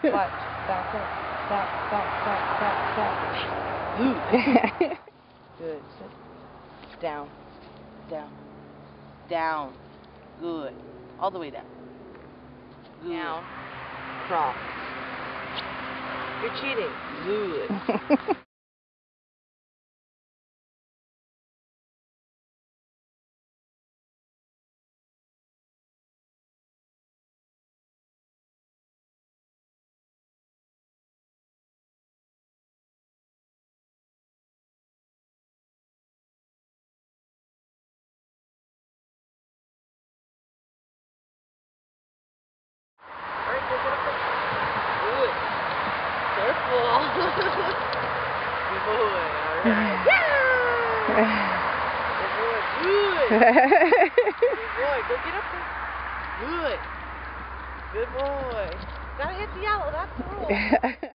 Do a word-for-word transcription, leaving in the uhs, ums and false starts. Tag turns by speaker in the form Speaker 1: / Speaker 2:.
Speaker 1: Watch. Back up. Back, back, back, back, back. Good. Sit. Down. Down. Down. Good. All the way down. Good.
Speaker 2: Down.
Speaker 1: Cross. You're cheating. Good. Good. Careful. Good boy. All right. Good boy. Good. Good boy. Go get up there. Good. Good boy. Gotta hit the yellow. That's the rule.